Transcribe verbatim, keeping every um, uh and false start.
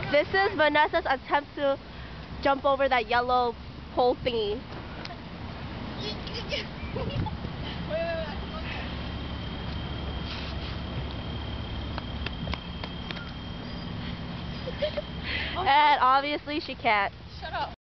This is Vanessa's attempt to jump over that yellow pole thingy. And obviously she can't. Shut up.